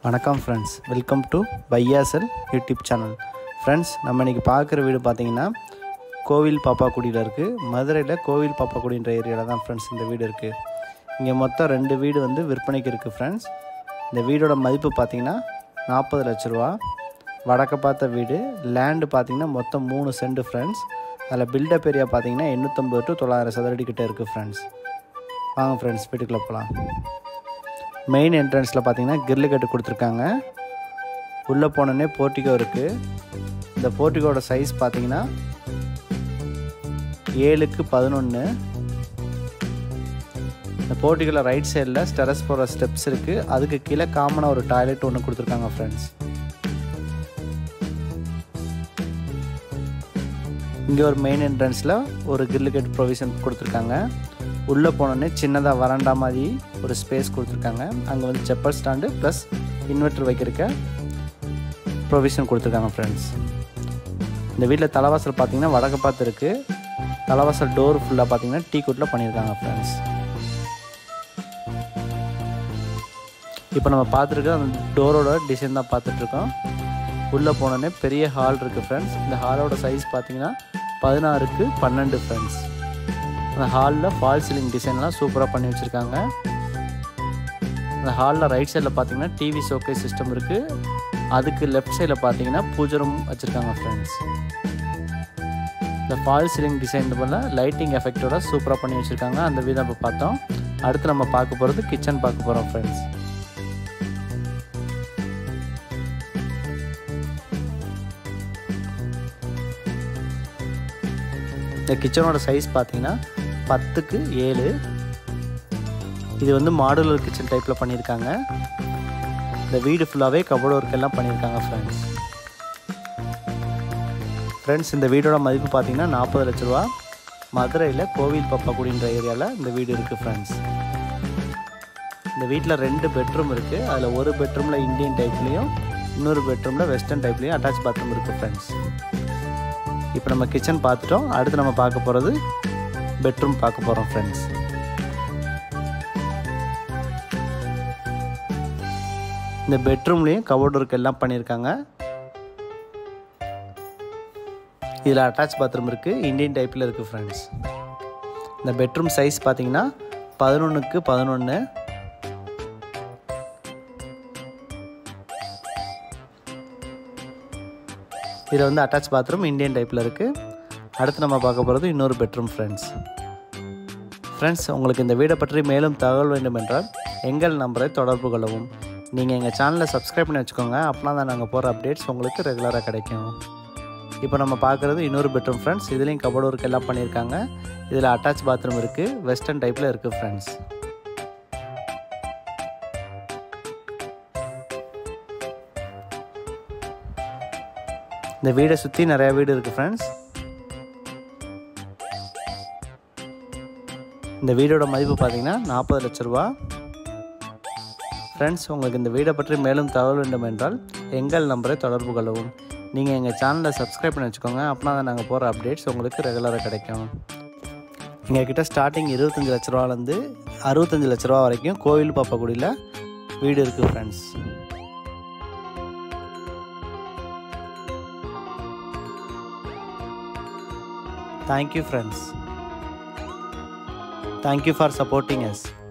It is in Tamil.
வணக்கம் ஃப்ரெண்ட்ஸ், வெல்கம் டு பையாசல் யூடியூப் சேனல். ஃப்ரெண்ட்ஸ், நம்ம இன்றைக்கி பார்க்குற வீடு பார்த்திங்கன்னா கோவில் பாப்பாக்குடியில் இருக்குது. மதுரையில் கோவில் பாப்பாக்குடின்ற ஏரியாவில் தான் ஃப்ரெண்ட்ஸ் இந்த வீடு இருக்குது. இங்கே மொத்தம் 2 வீடு வந்து விற்பனைக்கு இருக்குது ஃப்ரெண்ட்ஸ். இந்த வீடோட மதிப்பு பார்த்திங்கன்னா 40 லட்ச ரூபா. வடக்க பார்த்த வீடு. லேண்டு பார்த்திங்கன்னா மொத்தம் 3 சென்ட் ஃப்ரெண்ட்ஸ். அதில் பில்டப் ஏரியா பார்த்திங்கன்னா 850 to 900 சதுரடி கிட்டே இருக்குது ஃப்ரெண்ட்ஸ். வாங்க ஃப்ரெண்ட்ஸ், வீட்டுக்குள்ளே போகலாம். மெயின் என்ட்ரன்ஸில் பார்த்தீங்கன்னா கிரில் கட்டு கொடுத்துருக்காங்க. உள்ளே போனோடனே போர்ட்டிகோ இருக்குது. இந்த போர்ட்டிகோட சைஸ் பார்த்தீங்கன்னா 7x11. இந்த போர்ட்டிகோவில் ரைட் சைடில் ஸ்டெரஸ் போகிற ஸ்டெப்ஸ் இருக்குது. அதுக்கு கீழே காமனாக ஒரு டாய்லெட் ஒன்று கொடுத்துருக்காங்க ஃப்ரெண்ட்ஸ். இங்கே ஒரு மெயின் என்ட்ரன்ஸில் ஒரு கிரில் கட்டு ப்ரொவிஷன் கொடுத்துருக்காங்க. உள்ளே போனோடனே சின்னதாக வராண்டா மாதிரி ஒரு ஸ்பேஸ் கொடுத்துருக்காங்க. அங்கே வந்து செப்பல் ஸ்டாண்டு ப்ளஸ் இன்வெர்டர் வைக்கிறக்க ப்ரொவிஷன் கொடுத்துருக்காங்க ஃப்ரெண்ட்ஸ். இந்த வீட்டில் தலைவாசல் பார்த்திங்கன்னா வடக்கு பார்த்து இருக்குது. தலைவாசல் டோர் ஃபுல்லாக பார்த்திங்கன்னா டீ குட்டில் பண்ணியிருக்காங்க ஃப்ரெண்ட்ஸ். இப்போ நம்ம பார்த்துருக்க அந்த டோரோட டிசைன் தான் பார்த்துட்ருக்கோம். உள்ளே போனோடனே பெரிய ஹால் இருக்குது ஃப்ரெண்ட்ஸ். இந்த ஹாலோட சைஸ் பார்த்திங்கன்னா 16x12 ஃப்ரெண்ட்ஸ். அந்த ஹாலில் ஃபால் சீலிங் டிசைன்லாம் சூப்பராக பண்ணி வச்சுருக்காங்க. அந்த ஹாலில் ரைட் சைடில் பார்த்தீங்கன்னா டிவி ஷோகேஸ் சிஸ்டம் இருக்குது. அதுக்கு லெஃப்ட் சைடில் பார்த்தீங்கன்னா பூஜை ரூம் வச்சுருக்காங்க ஃப்ரெண்ட்ஸ். இந்த ஃபால் சீலிங் டிசைன் போல் லைட்டிங் எஃபெக்டோட சூப்பராக பண்ணி வச்சுருக்காங்க. அந்த வீதம் இப்போ பார்த்தோம். அடுத்து நம்ம பார்க்க போகிறது கிச்சன் பார்க்க போகிறோம் ஃப்ரெண்ட்ஸ். இந்த கிச்சனோட சைஸ் பார்த்தீங்கன்னா 10x7. இது வந்து மாடுலர் கிச்சன் டைப்பில் பண்ணியிருக்காங்க. இந்த வீடு ஃபுல்லாகவே கபோர்டு ஒர்க் எல்லாம் பண்ணியிருக்காங்க ஃப்ரெண்ட்ஸ். இந்த வீடோட மதிப்பு பார்த்தீங்கன்னா 40 லட்ச ரூபா. மதுரையில் கோவில் பாப்பாக்குடின்ற ஏரியாவில் இந்த வீடு இருக்குது ஃப்ரெண்ட்ஸ். இந்த வீட்டில் 2 பெட்ரூம் இருக்குது. அதில் ஒரு பெட்ரூமில் இந்தியன் டைப்லேயும் இன்னொரு பெட்ரூமில் வெஸ்டர்ன் டைப்லேயும் அட்டாச் பாத்ரூம் இருக்குது ஃப்ரெண்ட்ஸ். இப்போ நம்ம கிச்சன் பார்த்துட்டோம். அடுத்து நம்ம பார்க்க போகிறது பெட்ரூம் பார்க்க போகிறோம் ஃப்ரெண்ட்ஸ். இந்த பெட்ரூம்லேயும் கபோர்டு ஒர்க் எல்லாம் பண்ணியிருக்காங்க. இதில் அட்டாச் பாத்ரூம் இருக்குது. இந்தியன் டைப்பில் இருக்குது ஃப்ரெண்ட்ஸ். இந்த பெட்ரூம் சைஸ் பார்த்தீங்கன்னா 11x11. இதில் வந்து அட்டாச் பாத்ரூம் இந்தியன் டைப்பில் இருக்குது. அடுத்து நம்ம பார்க்க போகிறது இன்னொரு பெட்ரூம் ஃப்ரெண்ட்ஸ். உங்களுக்கு இந்த வீடை பற்றி மேலும் தகவல் வேண்டும் என்றால் எங்கள் நம்பரை தொடர்பு கொள்ளவும். நீங்கள் எங்கள் சேனலை சப்ஸ்கிரைப் பண்ணி வச்சுக்கோங்க. அப்படின்னா தான் நாங்கள் போகிற அப்டேட்ஸ் உங்களுக்கு ரெகுலராக கிடைக்கும். இப்போ நம்ம பார்க்குறது இன்னொரு பெட்ரூம் ஃப்ரெண்ட்ஸ். இதுலேயும் கபோர்டு ஒர்க் எல்லாம் பண்ணியிருக்காங்க. இதில் அட்டாச் பாத்ரூம் இருக்குது. வெஸ்டர்ன் டைப்பில் இருக்குது ஃப்ரெண்ட்ஸ். இந்த வீடை சுற்றி நிறையா வீடு இருக்குது ஃப்ரெண்ட்ஸ். இந்த வீடோட மதிப்பு பார்த்திங்கன்னா 40 லட்ச ரூபா. ஃப்ரெண்ட்ஸ், உங்களுக்கு இந்த வீடை பற்றி மேலும் தகவல் வேண்டும் என்றால் எங்கள் நம்பரை தொடர்பு கொள்ளவும். நீங்கள் எங்கள் சேனலை சப்ஸ்கிரைப் பண்ணி வச்சுக்கோங்க. அப்படின்னா தான் நாங்கள் போகிற அப்டேட்ஸ் உங்களுக்கு ரெகுலராக கிடைக்கும். எங்கள் கிட்ட ஸ்டார்டிங் 25 லட்ச ரூபாலேருந்து 65 லட்ச ரூபா வரைக்கும் கோவில் பாப்பாக்குடியில் வீடு இருக்குது friends. Thank you friends. Thank you for supporting us.